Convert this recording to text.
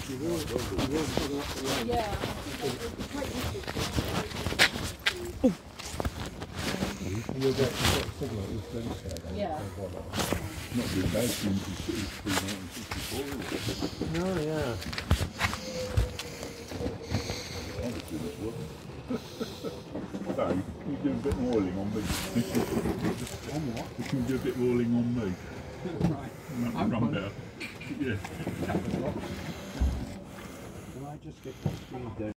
Yeah. Yeah. Not been bad since it's 1964. No, yeah. So, can you do a bit more oiling on me? Can you do a bit more oiling on me? Right. Run better. Yeah. Can I just get the speed down?